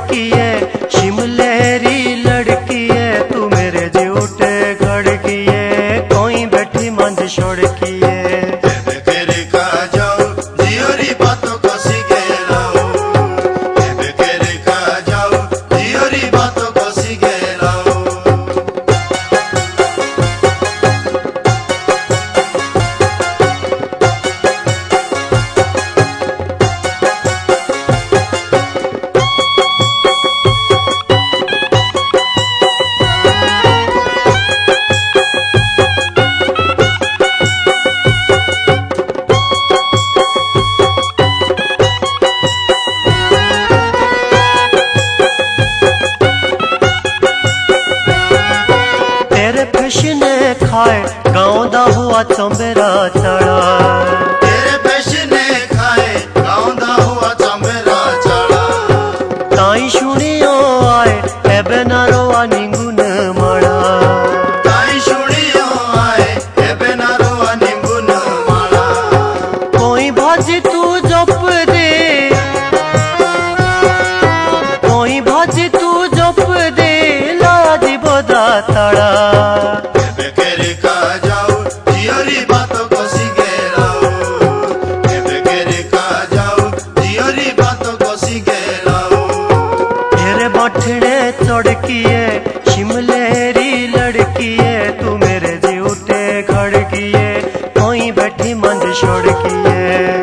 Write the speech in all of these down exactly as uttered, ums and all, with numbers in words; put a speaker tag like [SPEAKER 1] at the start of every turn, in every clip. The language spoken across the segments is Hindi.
[SPEAKER 1] की है, शिमलेरी लड़की है, तू मेरे जूठे घर की है, कोई बैठी मंज छोड़ की है। ने खाए गाँव दा हुआ चंबेरा चढ़ा,
[SPEAKER 2] तेरे पेश ने खाए गाँव दा हुआ चंबेरा चढ़ा,
[SPEAKER 1] ताई सुनियो आए एबे ना रोआ निंगुन माड़ा,
[SPEAKER 2] ताई सुनियो आए एबे ना रोआ निंगुन माड़ा,
[SPEAKER 1] कोई भाजी तू जप दे, कोई भाजी तू जप दे, लाज बोदा ताड़ा। चढ़ की है, शिमलेरी लड़की है, तू मेरे जूठे घर की है, कोई बैठी मंज छोड़ की है।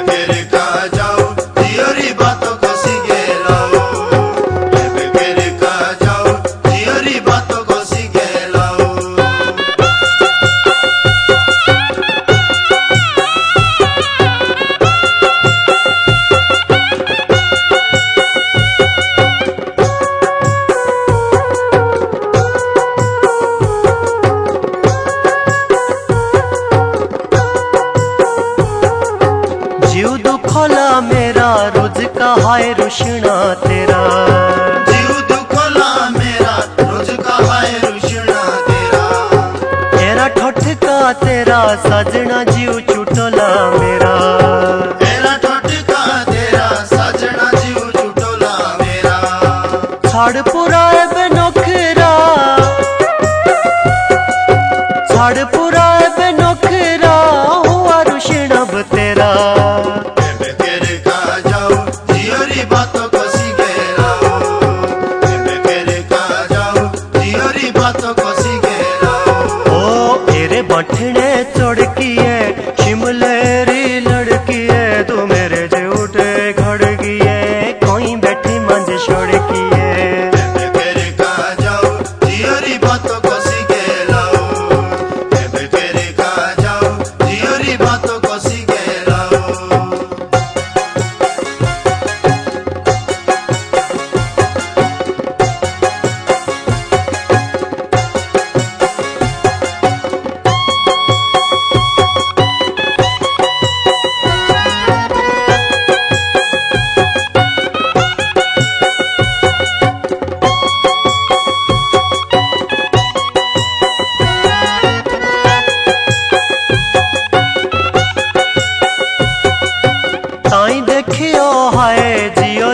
[SPEAKER 1] जीव दुखोला मेरा रोज का हाय रुशना तेरा,
[SPEAKER 2] जीव दुखोला मेरा रोज का हाय रुशना तेरा,
[SPEAKER 1] तेरा ठोठका तेरा सजना जीव चुटोला मेरा,
[SPEAKER 2] तेरा ठोठका तेरा सजना जीव चुटोला मेरा,
[SPEAKER 1] छाड़ पुरा बे नौकरा, छाड़ पुरा बे नौकरा, हुआ रुशनब तेरा। बठने चढ़ की है, शिमलेरी लड़की है, तू मेरे जूठे घर की है, कोई बैठी मंज छोड़ की है। ताई देखियो हाय जियो